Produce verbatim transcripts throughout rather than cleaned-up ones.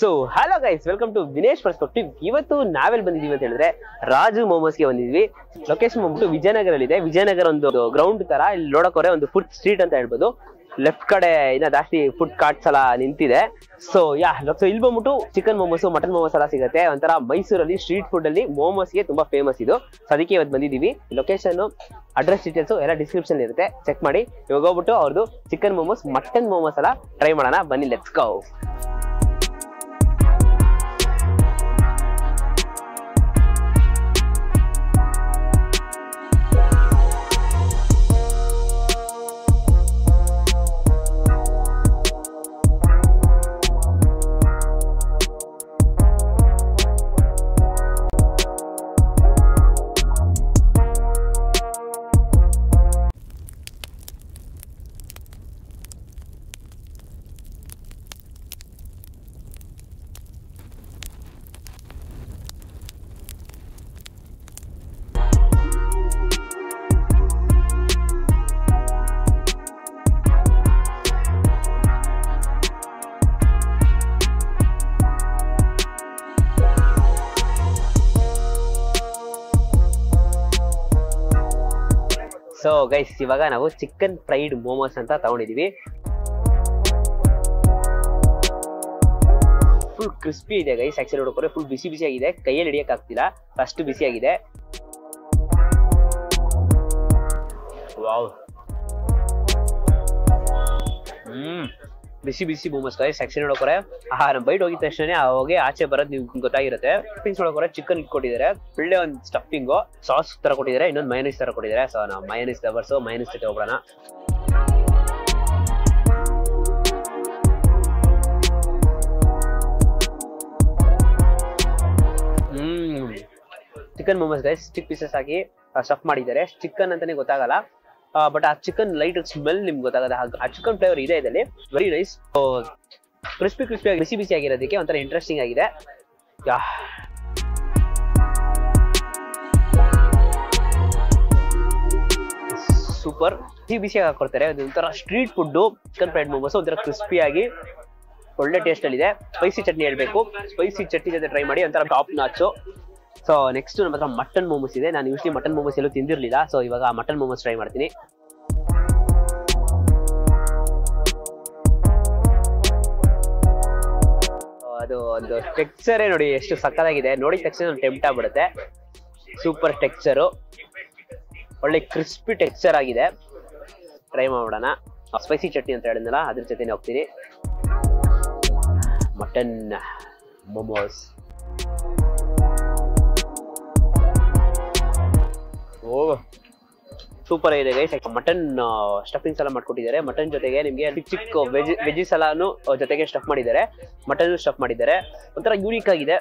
So hello guys, welcome to Vinesh perspective. ಇವತ್ತು ನಾವೆಲ್ಲಿ ಬಂದಿದೀವಿ ಅಂತ ಹೇಳಿದ್ರೆ ರಾಜು ಮೋಮೋಸ್ಗೆ ಬಂದಿದ್ವಿ. ಲೊಕೇಶನ್ ಬಂದ್ಬಿಟ್ಟು ವಿಜಯನಗರಲ್ಲಿ ಇದೆ. ವಿಜಯನಗರ ಒಂದು ಗ್ರೌಂಡ್ ತರ, ಇಲ್ಲಿ ನೋಡಕೋರೆ ಒಂದು ಫುಡ್ ಸ್ಟ್ರೀಟ್ ಅಂತ ಹೇಳ್ಬೋದು. ಲೆಫ್ಟ್ ಕಡೆ ಇನ್ನ ಜಾಸ್ತಿ ಫುಡ್ ಕಾರ್ಟ್ಸ್ ಎಲ್ಲ ನಿಂತಿದೆ. ಸೊ ಯಾ ಸೊ ಇಲ್ಲಿ ಬಂದ್ಬಿಟ್ಟು ಚಿಕನ್ ಮೋಮೋಸ್, ಮಟನ್ ಮೋಮೋಸ್ ಎಲ್ಲ ಸಿಗುತ್ತೆ. ಒಂಥರ ಮೈಸೂರಲ್ಲಿ ಸ್ಟ್ರೀಟ್ ಫುಡ್ ಅಲ್ಲಿ ಮೋಮೋಸ್ಗೆ ತುಂಬಾ ಫೇಮಸ್ ಇದು. ಸೊ ಅದಕ್ಕೆ ಇವತ್ತು ಬಂದಿದೀವಿ. ಲೊಕೇಶನ್, ಅಡ್ರೆಸ್ ಡೀಟೇಲ್ಸ್ ಎಲ್ಲ ಡಿಸ್ಕ್ರಿಪ್ಷನ್ ಇರುತ್ತೆ, ಚೆಕ್ ಮಾಡಿ. ಇವಾಗ ಹೋಗ್ಬಿಟ್ಟು ಅವ್ರದ್ದು ಚಿಕನ್ ಮೋಮೋಸ್, ಮಟನ್ ಮೋಮೋಸ್ ಎಲ್ಲ ಟ್ರೈ ಮಾಡೋಣ. ಬನ್ನಿ, ಲೆಟ್ಸ್ ಗೋ. ಸೊ ಗೈಸ್, ಇವಾಗ ನಾವು ಚಿಕನ್ ಫ್ರೈಡ್ ಮೋಮೋಸ್ ಅಂತ ತಗೊಂಡಿದೀವಿ. ಫುಲ್ ಕ್ರಿಸ್ಪಿ ಇದೆ ಗೈಸ್. ಆಕ್ಚುಲಿ ನೋಡೋಕೆ ಫುಲ್ ಬಿಸಿ ಬಿಸಿ ಆಗಿದೆ, ಕೈಯಲ್ಲಿ ಹಿಡಿಯಕ್ ಆಗ್ತಿಲ್ಲ, ಅಷ್ಟು ಬಿಸಿ ಆಗಿದೆ. ವಾವ್, ಹ್ಮ್ ಬಿಸಿ ಬಿಸಿ ಮೋಮೋಸ್ ಗೈಸ್. ಆಕ್ಚುಲಿ ನೋಡೋಕೆ ಆ ನಮ್ ಬೈಟ್ ಹೋಗಿದ ತಕ್ಷಣ ಅವಾಗೆ ಆಚೆ ಬರೋದು ನಿಮ್ಗೆ ಗೊತ್ತಾಗಿರುತ್ತೆ. ಸ್ಟಫಿಂಗ್ಸ್ ನೋಡೋಕೆ ಚಿಕನ್ ಇಟ್ಕೊಟ್ಟಿದ್ದಾರೆ, ಒಳ್ಳೆ ಒಂದು ಸ್ಟಫಿಂಗು, ಸಾಸ್ ತರ ಕೊಟ್ಟಿದ್ದಾರೆ, ಇನ್ನೊಂದು ಮಯೋನೈಸ್ ತರ ಕೊಟ್ಟಿದ್ದಾರೆ. ಸೊ ನಾವು ಮಯೋನೈಸ್ ಲವರ್ಸ್, ಮಯೋನೈಸ್ ಜೊತೆ ಹೋಗೋಣ. Hmm chicken momos guys, chick pieces ಹಾಕಿ ಸ್ಟಫ್ ಮಾಡಿದ್ದಾರೆ. ಚಿಕನ್ ಅಂತಾನೆ ಗೊತ್ತಾಗಲ್ಲ, ಬಟ್ ಆ ಚಿಕನ್ ಲೈಟ್ ಸ್ಮೆಲ್ ನಿಮ್ಗೆ ಗೊತ್ತಾಗದ. ಆ ಚಿಕನ್ ಫ್ಲೇವರ್ ಇದೆ ಇದರಲ್ಲಿ, ವೆರಿ ನೈಸ್. ಕ್ರಿಸ್ಪಿ ಕ್ರಿಸ್ಪಿ ಆಗಿ ಬಿಸಿ ಬಿಸಿ ಆಗಿರೋದಕ್ಕೆ ಒಂಥರ ಇಂಟ್ರೆಸ್ಟಿಂಗ್ ಆಗಿದೆ. ಸೂಪರ್ ಬಿಸಿ ಬಿಸಿಯಾಗಿ ಹಾಕೊಡ್ತಾರೆ. ಒಂಥರ street food chicken fried momos, ಒಂಥರ ಕ್ರಿಸ್ಪಿ ಆಗಿ ಒಳ್ಳೆ ಟೇಸ್ಟ್ ಅಲ್ಲಿ ಇದೆ. ಸ್ಪೈಸಿ ಚಟ್ನಿ ಹೇಳ್ಬೇಕು, ಸ್ಪೈಸಿ ಚಟ್ನಿ ಜೊತೆ ಟ್ರೈ ಮಾಡಿ, ಒಂಥರ ಟಾಪ್ ನಾಚು. ಸೊ ನೆಕ್ಸ್ಟ್ ನಮ್ಮ ಹತ್ರ ಮಟನ್ ಮೋಮೋಸ್ ಇದೆ. ನಾನು ಯೂಶ್ವಲಿ ಮಟನ್ ಮೋಮೋಸ್ ಎಲ್ಲೂ ತಿಂದಿರ್ಲಿಲ್ಲ, ಸೊ ಇವಾಗ ಮಟನ್ ಮೋಮೋಸ್ ಟ್ರೈ ಮಾಡ್ತೀನಿ. ಅದು ಒಂದು ಟೆಕ್ಸ್ಚರೇ ನೋಡಿ ಎಷ್ಟು ಸಕ್ಕತ್ತಾಗಿದೆ. ನೋಡಿದ ತಕ್ಷಣ ಟೆಂಪ್ಟ್ ಆಗ್ಬಿಡುತ್ತೆ. ಸೂಪರ್ ಟೆಕ್ಸ್ಚರು, ಒಳ್ಳೆ ಕ್ರಿಸ್ಪಿ ಟೆಕ್ಸ್ಚರ್ ಆಗಿದೆ. ಟ್ರೈ ಮಾಡೋಣ. ಸ್ಪೈಸಿ ಚಟ್ನಿ ಅಂತ ಹೇಳಿದ್ನಲ್ಲ, ಅದ್ರ ಜೊತೆನೆ ಹೋಗ್ತೀನಿ. ಮಟನ್ ಮೋಮೋಸ್, ಓ ಸೂಪರ್ ಆಗಿದೆ ಗೈಸ್. ಮಟನ್ ಸ್ಟಫಿಂಗ್ಸ್ ಎಲ್ಲ ಮಾಡ್ಕೊಟ್ಟಿದ್ದಾರೆ. ಮಟನ್ ಜೊತೆಗೆ ನಿಮ್ಗೆ ಚಿಕ್ಕ ಚಿಕ್ಕ ವೆಜ್ ವೆಜಿಸ್ ಎಲ್ಲಾನು ಜೊತೆಗೆ ಸ್ಟಫ್ ಮಾಡಿದ್ದಾರೆ. ಮಟನ್ ಸ್ಟಫ್ ಮಾಡಿದ್ದಾರೆ, ಒಂಥರ ಯೂನಿಕ್ ಆಗಿದೆ.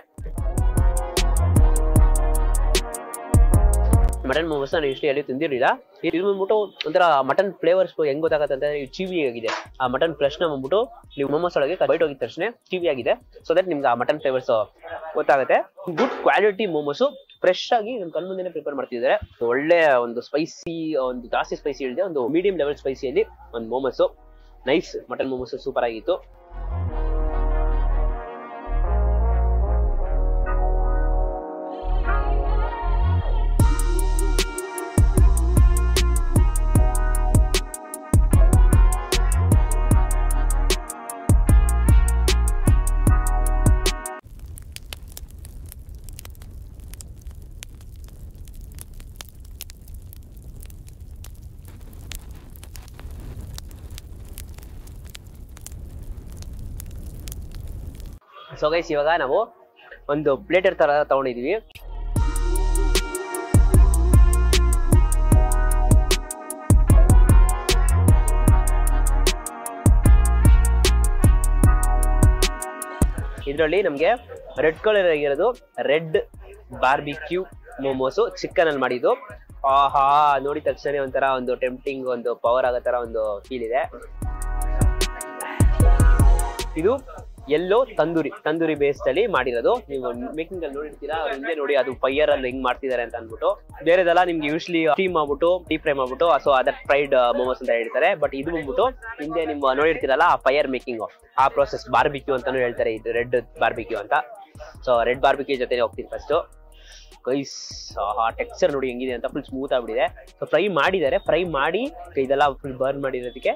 ಮಟನ್ ಮೋಮೋಸ್ ನಾನು ಇಷ್ಟು ಎಲ್ಲಿ ತಿಂದಿರಲಿಲ್ಲ. ಇದು ಬಂದ್ಬಿಟ್ಟು ಒಂಥರ ಮಟನ್ ಫ್ಲೇವರ್ಸ್ ಹೆಂಗ್ ಗೊತ್ತಾಗತ್ತೆ ಅಂತಂದ್ರೆ ಚೀವಿ ಆಗಿದೆ. ಆ ಮಟನ್ ಫ್ಲೆಶ್ ನ ಬಂದ್ಬಿಟ್ಟು ನೀವು ಮೋಮೋಸ್ ಒಳಗೆ ಬೈಟ್ ಹೋಗಿದ ತಕ್ಷಣ ಚೀವಿ ಆಗಿದೆ. ಸೊ ದಟ್ ನಿಮ್ಗೆ ಆ ಮಟನ್ ಫ್ಲೇವರ್ಸ್ ಗೊತ್ತಾಗುತ್ತೆ. ಗುಡ್ ಕ್ವಾಲಿಟಿ ಮೋಮೋಸ್, ಫ್ರೆಶ್ ಆಗಿ ನಮ್ಮ ಕಣ್ಣು ಮುಂದೆನೆ ಪ್ರಿಪೇರ್ ಮಾಡ್ತಿದ್ದಾರೆ. ಒಳ್ಳೆ ಒಂದು ಸ್ಪೈಸಿ, ಒಂದು ಜಾಸ್ತಿ ಸ್ಪೈಸಿ ಇಳಿದೆ, ಒಂದು ಮೀಡಿಯಂ ಲೆವೆಲ್ ಸ್ಪೈಸಿಯಲ್ಲಿ ಒಂದು momos. Nice, mutton momos super ಆಗಿತ್ತು. ಸೊ ಗೈಸ್, ಇವಾಗ ನಾವು ಒಂದು ಪ್ಲೇಟರ್ ತರ ತಗೊಂಡಿದೀವಿ. ಇದರಲ್ಲಿ ನಮ್ಗೆ ರೆಡ್ ಕಲರ್ ಆಗಿರೋದು ರೆಡ್ ಬಾರ್ಬಿಕ್ಯೂ ಮೋಮೋಸು, ಚಿಕನ್ ಅಲ್ಲಿ ಮಾಡಿದ್ದು. ಆಹಾ, ನೋಡಿದ ತಕ್ಷಣ ಒಂಥರ ಒಂದು ಟೆಂಪ್ಟಿಂಗ್, ಒಂದು ಪವರ್ ಆಗೋ ತರ ಒಂದು ಫೀಲ್ ಇದೆ. ಇದು ಎಲ್ಲೋ ತಂದೂರಿ ತಂದೂರಿ ಬೇಸ್ಡ್ ಅಲ್ಲಿ ಮಾಡಿರೋದು. ನೀವು ಮೇಕಿಂಗ್ ಅಲ್ಲಿ ನೋಡಿರ್ತೀರಾ, ಹಿಂದೆ ನೋಡಿ ಅದು ಫೈರ್ ಅಲ್ಲಿ ಹೆಂಗ್ ಮಾಡ್ತಿದ್ದಾರೆ ಅಂತ ಅಂದ್ಬಿಟ್ಟು. ಬೇರೆದೆಲ್ಲ ನಿಮ್ಗೆ ಯೂಶ್ಲಿ ಸ್ಟೀಮ್ ಮಾಡ್ಬಿಟ್ಟು ಡೀಪ್ ಫ್ರೈ ಮಾಡ್ಬಿಟ್ಟು ಸೊ ಅದರ್ ಫ್ರೈಡ್ ಮೋಮೋಸ್ ಅಂತ ಹೇಳ್ತಾರೆ. ಬಟ್ ಇದು ಬಂದ್ಬಿಟ್ಟು ಹಿಂದೆ ನಿಮ್ ನೋಡಿರ್ತೀರಲ್ಲ ಆ ಫೈರ್ ಮೇಕಿಂಗ್ ಆ ಪ್ರೊಸೆಸ್ ಬಾರ್ಬಿಕ್ಯೂ ಅಂತಾನು ಹೇಳ್ತಾರೆ, ಇದು ರೆಡ್ ಬಾರ್ಬಿಕ್ಯೂ ಅಂತ. ಸೊ ರೆಡ್ ಬಾರ್ಬಿಕ್ಯೂ ಜೊತೆ ಹೋಗ್ತೀನಿ ಫಸ್ಟ್. ಗೈಸ್ ಆ ಟೆಕ್ಸ್ಚರ್ ನೋಡಿ ಹೆಂಗಿದೆ ಅಂತ, ಫುಲ್ ಸ್ಮೂತ್ ಆಗ್ಬಿಟ್ಟಿದೆ. ಸೊ ಫ್ರೈ ಮಾಡಿದ್ದಾರೆ, ಫ್ರೈ ಮಾಡಿ ಇದೆಲ್ಲ ಫುಲ್ ಬರ್ನ್ ಮಾಡಿರೋದಕ್ಕೆ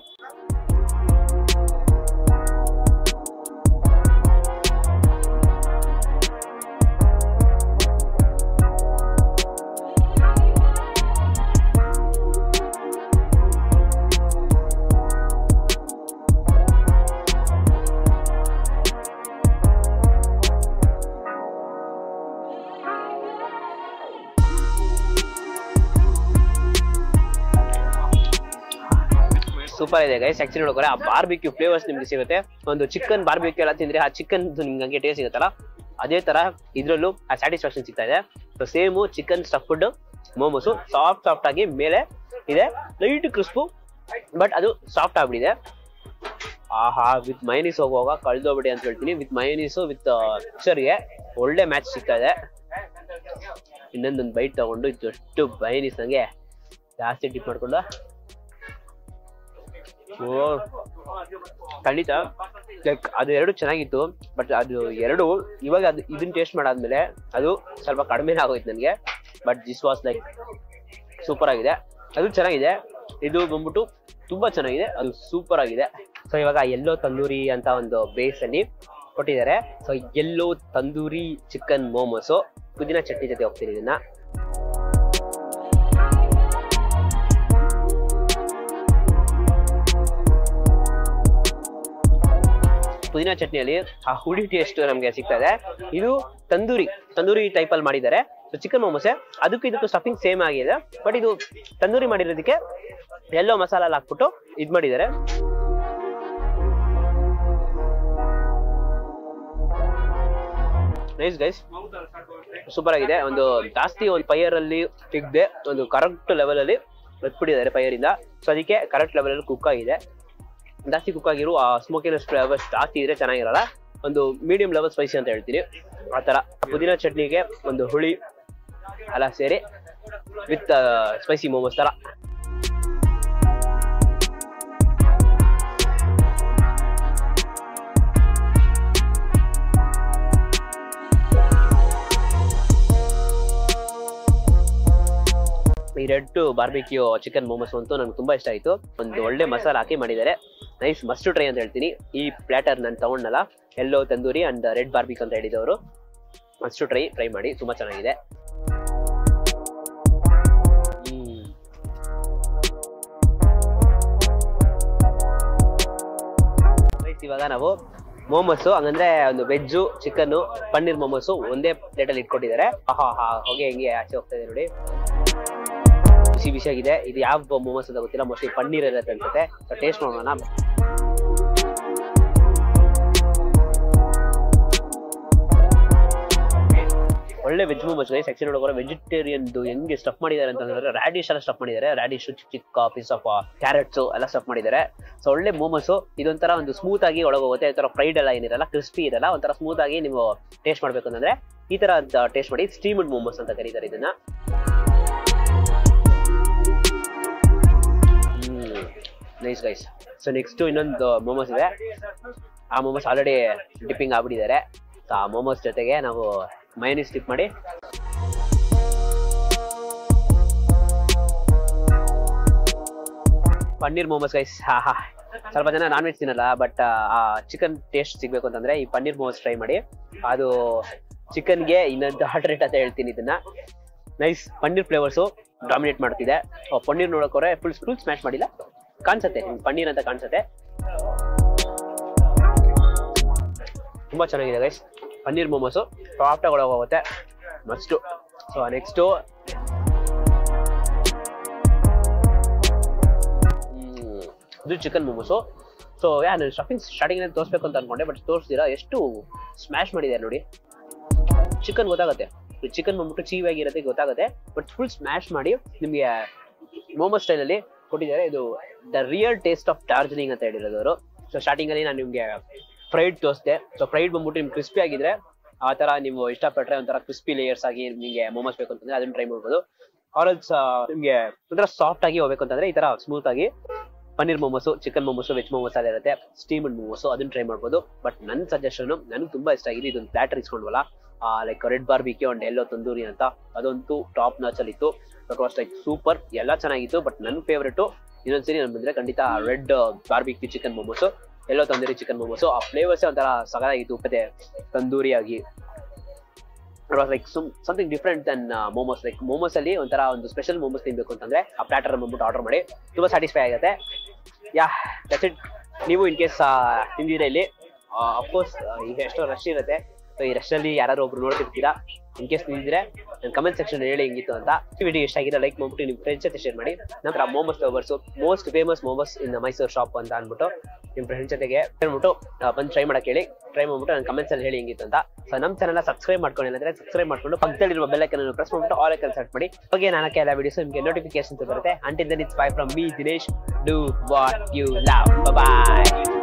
ಸೂಪರ್ ಇದೆ ಗೈಸ್. ಆಕ್ಚುಲಿ ನೋಡೋಕೆ ಆ ಬಾರ್ಬಿಕ್ಯೂ ಫ್ಲೇವರ್ಸ್ ನಿಮ್ಗೆ ಸಿಗುತ್ತೆ. ಒಂದು ಚಿಕನ್ ಬಾರ್ಬಿಕ್ಯೂ ಎಲ್ಲ ತಿಂದ್ರೆ ಆ ಚಿಕನ್ ನಿಮ್ಗೆ ಹಂಗೆ ಟೇಸ್ಟ್ ಸಿಗುತ್ತಲ್ಲ, ಅದೇ ತರ ಇದ್ರಲ್ಲೂ ಆ ಸ್ಯಾಟಿಸ್ಫ್ಯಾಕ್ಷನ್ ಸಿಗ್ತಾ ಇದೆ. So same chicken stuffed momos soft soft ಆಗಿ ಮೇಲೆ ಇದೆ, ಲೈಟ್ ಕ್ರಿಸ್ಪು, ಬಟ್ ಅದು ಸಾಫ್ಟ್ ಆಗ್ಬಿಟ್ಟಿದೆ. ಆಹಾ, ವಿತ್ ಮೈನೀಸ್ ಹೋಗುವಾಗ ಕಳ್ದೋಗ್ಬಿಡಿ ಅಂತ ಹೇಳ್ತೀನಿ. ವಿತ್ ಮೈನೀಸು ವಿತ್ ಮಿಕ್ಸರ್ಗೆ ಒಳ್ಳೆ ಮ್ಯಾಚ್ ಸಿಗ್ತಾ ಇದೆ. ಇನ್ನೊಂದೊಂದು ಬೈಟ್ ತಗೊಂಡು ಜಸ್ಟ್ ಮೈನೀಸ್ ನಂಗೆ ಜಾಸ್ತಿ ಡಿಪ್ ಮಾಡ್ಕೊಂಡು ಓ ಖಂಡಿತ ಲೈಕ್ ಅದು ಎರಡು ಚೆನ್ನಾಗಿತ್ತು. ಬಟ್ ಅದು ಎರಡು ಇವಾಗ ಅದು ಇದನ್ನ ಟೇಸ್ಟ್ ಮಾಡಾದ್ಮೇಲೆ ಅದು ಸ್ವಲ್ಪ ಕಡಿಮೆನೇ ಆಗೋಯ್ತು ನನಗೆ. But this was like super ಆಗಿದೆ, ಅದು ಚೆನ್ನಾಗಿದೆ. ಇದು ಬಂದ್ಬಿಟ್ಟು ತುಂಬಾ ಚೆನ್ನಾಗಿದೆ, ಅದು ಸೂಪರ್ ಆಗಿದೆ. ಸೊ ಇವಾಗ ಎಲ್ಲೋ ತಂದೂರಿ ಅಂತ ಒಂದು ಬೇಸ್ ಅಲ್ಲಿ ಕೊಟ್ಟಿದ್ದಾರೆ. So yellow tandoori chicken momos ಪುದೀನ ಚಟ್ನಿ ಜೊತೆ ಹೋಗ್ತೀನಿ ಇದನ್ನ. ಪುದೀನ ಚಟ್ನಿಯಲ್ಲಿ ಆ ಹುಳಿ ಟೇಸ್ಟ್ ನಮ್ಗೆ ಸಿಗ್ತಾ ಇದೆ. ಇದು ತಂದೂರಿ ತಂದೂರಿ ಟೈಪ್ ಅಲ್ಲಿ ಮಾಡಿದ್ದಾರೆ. ಸೊ ಚಿಕನ್ ಮೋಮೋಸೆ, ಅದಕ್ಕೂ ಇದಕ್ಕೂ ಸ್ಟಫಿಂಗ್ ಸೇಮ್ ಆಗಿದೆ. ಬಟ್ ಇದು ತಂದೂರಿ ಮಾಡಿರೋದಕ್ಕೆ ಎಲ್ಲೋ ಮಸಾಲ ಹಾಕ್ಬಿಟ್ಟು ಇದ್ ಮಾಡಿದ್ದಾರೆ. ನೈಸ್ ಗೈಸ್, ಸೂಪರ್ ಆಗಿದೆ. ಒಂದು ಜಾಸ್ತಿ ಒಂದು ಫೈರ್ ಅಲ್ಲಿ ತೆಗ್ದೆ ಒಂದು ಕರೆಕ್ಟ್ ಲೆವೆಲ್ ಅಲ್ಲಿ ಎತ್ಬಿಟ್ಟಿದ್ದಾರೆ ಫೈರ್ ಇಂದ. ಸೊ ಅದಕ್ಕೆ ಕರೆಕ್ಟ್ ಲೆವೆಲ್ ಅಲ್ಲಿ ಕುಕ್ ಆಗಿದೆ. ಜಾಸ್ತಿ ಕುಕ್ ಆಗಿರೋ ಆ ಸ್ಮೋಕಿನೆಸ್ ಫ್ಲೇವರ್ಸ್ ಜಾಸ್ತಿ ಇದ್ರೆ ಚೆನ್ನಾಗಿರಲ್ಲ. ಒಂದು ಮೀಡಿಯಂ ಲೆವೆಲ್ ಸ್ಪೈಸಿ ಅಂತ ಹೇಳ್ತೀನಿ ಆ ತರ. ಪುದೀನ ಚಟ್ನಿಗೆ ಒಂದು ಹುಳಿ ಎಲ್ಲ ಸೇರಿ ವಿತ್ ಸ್ಪೈಸಿ ಮೋಮೋಸ್ ತರ. ಈ ರೆಡ್ ಬಾರ್ಬಿಕ್ಯೂ ಚಿಕನ್ ಮೋಮೋಸ್ ಅಂತೂ ನನಗೆ ತುಂಬಾ ಇಷ್ಟ ಆಯ್ತು. ಒಂದು ಒಳ್ಳೆ ಮಸಾಲ ಹಾಕಿ ಮಾಡಿದ್ದಾರೆ. ನೈಸ್, ಮಸ್ಟ್ ಟ್ರೈ ಅಂತ ಹೇಳ್ತೀನಿ. ಈ ಪ್ಲಾಟರ್ ನಾನು ತಗೊಂಡಲ್ಲ, yellow tandoori and red barbecue ಅಂತ ಹೇಳಿದವರು, ಮಸ್ಟ್ ಟ್ರೈ ಟ್ರೈ ಮಾಡಿ, ತುಂಬಾ ಚೆನ್ನಾಗಿದೆ. ಇವಾಗ ನಾವು ಮೋಮೋಸು ಹಂಗಂದ್ರೆ ಒಂದು ವೆಜ್ಜು ಚಿಕನ್ ಪನ್ನೀರ್ ಮೋಮೋಸು ಒಂದೇ ಪ್ಲೇಟ್ ಅಲ್ಲಿ ಇಟ್ಕೊಟ್ಟಿದ್ದಾರೆ. ಹಾ ಹಾ ಹೊಗೆ ಹೆಂಗೆ ಆಚೆ ಹೋಗ್ತಾ ಇದೆ ನೋಡಿ, ಬಿಸಿ ಬಿಸಿಯಾಗಿದೆ. ಇದು ಯಾವ ಮೋಮೋಸ್ ಅಂತ ಗೊತ್ತಿಲ್ಲ, ಮೋಸ್ಟ್ಲಿ ಪನ್ನೀರ್ ಇರುತ್ತೆ ಅನ್ಸುತ್ತೆ. ಟೇಸ್ಟ್ ಮಾಡೋಣ. ಒಳ್ಳೆ ವೆಜ್ ಮೋಮೋಸ್ ಗೈಸ್. ಆಕ್ಚುಲಿ ನೋಡೋಕೆ ವೆಜಿಟೇರಿಯನ್ ಹೆಂಗೆ ಸ್ಟಫ್ ಮಾಡಿದ್ದಾರೆ ಅಂತಂದ್ರೆ ರಾಡಿಶ್ ಎಲ್ಲ ಸ್ಟಫ್ ಮಾಡಿದ್ದಾರೆ. ರಾಡಿಶ್ ಚಿಕ್ಕ ಚಿಕ್ಕ ಪೀಸ್ ಆಫ್ ಕ್ಯಾರೆಟ್ಸ್ ಎಲ್ಲ ಸ್ಟಫ್ ಮಾಡಿದ್ದಾರೆ. ಸೊ ಒಳ್ಳೆ ಮೋಮೋಸ್. ಇದೊಂಥರ ಒಂದು ಸ್ಮೂತ್ ಆಗಿ ಒಳಗೆ ಹೋಗುತ್ತೆ. ಈ ತರ ಫ್ರೈಡ್ ಎಲ್ಲ ಏನಿರಲ್ಲ, ಕ್ರಿಸ್ಪಿ ಇರಲ್ಲ, ಒಂಥರ ಸ್ಮೂತ್ ಆಗಿ ನೀವು ಟೇಸ್ಟ್ ಮಾಡ್ಬೇಕು ಅಂತಂದ್ರೆ ಈ ತರ ಟೇಸ್ಟ್ ಮಾಡಿ. ಸ್ಟೀಮ್ಡ್ ಮೋಮೋಸ್ ಅಂತ ಕರೀತಾರೆ ಇದನ್ನ. Nice guys. ಸೊ ನೆಕ್ಸ್ಟ್ ಇನ್ನೊಂದು ಮೋಮೋಸ್ ಇದೆ. ಆ ಮೋಮೋಸ್ ಆಲ್ರೆಡಿ ಡಿಪ್ಪಿಂಗ್ ಆಗ್ಬಿಟ್ಟಿದ್ದಾರೆ. ಸೊ ಆ ಮೋಮೋಸ್ ಜೊತೆಗೆ ನಾವು ಮಯೋನೀಸ್ ಡಿಪ್ ಮಾಡಿ ಪನ್ನೀರ್ ಮೋಮೋಸ್ ಗೈಸ್. ಹಾ ಹಾ ಸ್ವಲ್ಪ ಜನ ನಾನ್ ವೆಜ್ ತಿನ್ನಲ್ಲ, ಬಟ್ ಆ ಚಿಕನ್ ಟೇಸ್ಟ್ ಸಿಗ್ಬೇಕು ಅಂತಂದ್ರೆ ಈ ಪನ್ನೀರ್ ಮೋಮೋಸ್ ಟ್ರೈ ಮಾಡಿ. ಅದು ಚಿಕನ್ಗೆ ಇನ್ನೊಂದು ಹಾರ್ಟ್ ರೇಟ್ ಅಂತ ಹೇಳ್ತೀನಿ ಇದನ್ನ. ನೈಸ್, ಪನ್ನೀರ್ ಫ್ಲೇವರ್ಸು ಡಾಮಿನೇಟ್ ಮಾಡ್ತಿದೆ. ಪನ್ನೀರ್ ನೋಡೋಕೋರೆ ಫುಲ್ ಫುಲ್ ಸ್ಮ್ಯಾಶ್ ಮಾಡಿಲ್ಲ, ಕಾಣಿಸುತ್ತೆ ಪನ್ನೀರ್ ಅಂತ ಕಾಣಿಸುತ್ತೆ. ತುಂಬಾ ಚೆನ್ನಾಗಿದೆ ಗೈಸ್. ಪನ್ನೀರ್ ಮೋಮೋಸು ಸಾಫ್ಟ್ ಆಗಿ ಒಳಗೆ ಹೋಗುತ್ತೆ, ಮಸ್ಟು. ಸೊ ನೆಕ್ಸ್ಟು ಇದು ಚಿಕನ್ ಮೋಮೋಸು. ಸೊ ಯಾ ನಾನು ಸ್ಟಫಿಂಗ್ ಸ್ಟಾರ್ಟಿಂಗ್ ತೋರಿಸ್ಬೇಕು ಅಂತ ಅನ್ಕೊಂಡೆ, ಬಟ್ ತೋರಿಸ್ತೀರಾ ಎಷ್ಟು ಸ್ಮ್ಯಾಶ್ ಮಾಡಿದ್ದಾರೆ ನೋಡಿ. ಚಿಕನ್ ಗೊತ್ತಾಗುತ್ತೆ, ಚಿಕನ್ ಬಂದ್ಬಿಟ್ಟು ಚೀವಾಗಿರುತ್ತೆ ಗೊತ್ತಾಗುತ್ತೆ, ಬಟ್ ಫುಲ್ ಸ್ಮ್ಯಾಶ್ ಮಾಡಿ ನಿಮಗೆ ಮೋಮೋ ಸ್ಟೈಲ್ ಅಲ್ಲಿ ಕೊಟ್ಟಿದ್ದಾರೆ. ಇದು the real taste of Darjeeling ಅಂತ ಹೇಳಿರೋದು ಅವರು. ಸೊ ಸ್ಟಾರ್ಟಿಂಗ್ ಅಲ್ಲಿ ನಾನು ನಿಮ್ಗೆ ಫ್ರೈಡ್ ತೋರಿಸ್ದೆ. ಸೊ ಫ್ರೈಡ್ ಬಂದ್ಬಿಟ್ಟು ನಿಮ್ಗೆ ಕ್ರಿಸ್ಪಿ ಆಗಿದ್ರೆ ಆ ತರ ನೀವು ಇಷ್ಟಪಟ್ಟರೆ ಒಂಥರ ಕ್ರಿಸ್ಪಿ ಲೇಯರ್ಸ್ ಆಗಿ ನಿಮಗೆ ಮೋಮೋಸ್ ಬೇಕು ಅಂತಂದ್ರೆ ಅದನ್ನ ಟ್ರೈ ಮಾಡ್ಬೋದು. ಆಲ್ಸ್ ನಿಮ್ಗೆ ಒಂಥರ ಸಾಫ್ಟ್ ಆಗಿ ಹೋಗ್ಬೇಕು ಅಂತಂದ್ರೆ ಈ ತರ ಸ್ಮೂತ್ ಆಗಿ ಪನ್ನೀರ್ ಮೋಮೋಸು, ಚಿಕನ್ ಮೋಮೋಸು, ವೆಜ್ ಮೋಮೋಸ್ ಎಲ್ಲ ಇರುತ್ತೆ. ಸ್ಟೀಮ್ಡ್ ಮೋಮೋಸು ಅದನ್ನ ಟ್ರೈ ಮಾಡ್ಬೋದು. ಬಟ್ ನನ್ನ ಸಜೆಷನ್ ನನಗೆ ತುಂಬಾ ಇಷ್ಟ ಆಗಿದೆ ಇದೊಂದು ಪ್ಲಾಟರ್ ಇಸ್ಕೊಂಡ್ವಲ್ಲ like red barbecue and yellow tandoori ಅಂತ, ಅದಂತೂ ಟಾಪ್ ನಾಚ್ ಅಲ್ಲಿ ಇತ್ತು. ದಟ್ ವಾಸ್ ಲೈಕ್ ಸೂಪರ್, ಎಲ್ಲ ಚೆನ್ನಾಗಿತ್ತು. ಬಟ್ ನನ್ನ ಫೇವ್ರೇಟು ಇನ್ನೊಂದ್ಸರಿ ನಾನು ಬಂದ್ರೆ ಖಂಡಿತ red barbecue chicken momos, yellow tandoori chicken momos. ಆ ಫ್ಲೇವರ್ಸ್ ಒಂಥರ ಸಗದಾಗಿತ್ತು. ಮತ್ತೆ ತಂದೂರಿ ಆಗಿ like some something different than momos. Like momos ಅಲ್ಲಿ ಒಂಥರ ಒಂದು ಸ್ಪೆಷಲ್ ಮೋಮೋಸ್ ತಿನ್ಬೇಕು ಅಂತಂದ್ರೆ ಆ ಪ್ಲಾಟರ್ ಬಂದ್ಬಿಟ್ಟು ಆರ್ಡರ್ ಮಾಡಿ, ತುಂಬಾ ಸ್ಯಾಟಿಸ್ಫೈ ಆಗುತ್ತೆ. Ya that's it. ನೀವು ಇನ್ ಕೇಸ್ ತಿಂದಿದ್ರೆ ಇಲ್ಲಿ ಅಫ್ಕೋರ್ಸ್ ಈಗ ಎಷ್ಟೋ ರಶ್ ಇರುತ್ತೆ. ಸೊ ಈ ರಶ್ ಅಲ್ಲಿ ಯಾರು ಒಬ್ರು ನೋಡ್ತಿರ್ತೀರಾ, ಇನ್ ಕೇಸ್ ತಿಂದಿದ್ರೆ ನನ್ನ ಕಮೆಂಟ್ ಸೆಕ್ಷನ್ ಹೇಳಿ ಹೆಂಗಿತ್ತು ಅಂತ. ಈ ವಿಡಿಯೋ ಇಷ್ಟ ಆಗಿದೆ ಲೈಕ್ ಮಾಡ್ಬಿಟ್ಟು ನಿಮ್ಮ ಫ್ರೆಂಡ್ಸ್ ಜೊತೆ ಶೇರ್ ಮಾಡಿ. ನಂತರ momos lovers most famous momos in Mysuru shop ಅಂತ ಅಂದ್ಬಿಟ್ಟು ನಿಮ್ಮ ಫ್ರೆಂಡ್ಸ್ ಜೊತೆಗೆ ಹೇಳ್ಬಿಟ್ಟು ಬಂದು ಟ್ರೈ ಮಾಡಕ್ಕೆ ಹೇಳಿ. ಟ್ರೈ ಮಾಡ್ಬಿಟ್ಟು ನನ್ನ ಕಮೆಂಟ್ಸ್ ಅಲ್ಲಿ ಹೇಳಿ ಹೆಂಗಿತ್ತು ಅಂತ. ಸೊ ನಮ್ಮ ಚಾನಲ್ ಸಬ್ಸ್ಕ್ರೈಬ್ ಮಾಡ್ಕೊಂಡಿಲ್ಲ ಅಂದ್ರೆ ಸಬ್ಸ್ಕ್ರೈಬ್ ಮಾಡ್ಕೊಂಡು ಪಕ್ಕದಲ್ಲಿರುವ ಬೆಲ್ ಐಕಾನ್ ಅನ್ನು ಪ್ರೆಸ್ ಮಾಡ್ಬಿಟ್ಟು ಆಲ್ ಐಕಾನ್ ಸೆಲೆಕ್ಟ್ ಮಾಡಿ. ಹಾಗೆ ನಾನು ಎಲ್ಲ ವಿಡಿಯೋಸ್ ನಿಮಗೆ ನೋಟಿಫಿಕೇಶನ್ ಬರುತ್ತೆ. Until then it's bye from me Dinesh. Do what you love. By.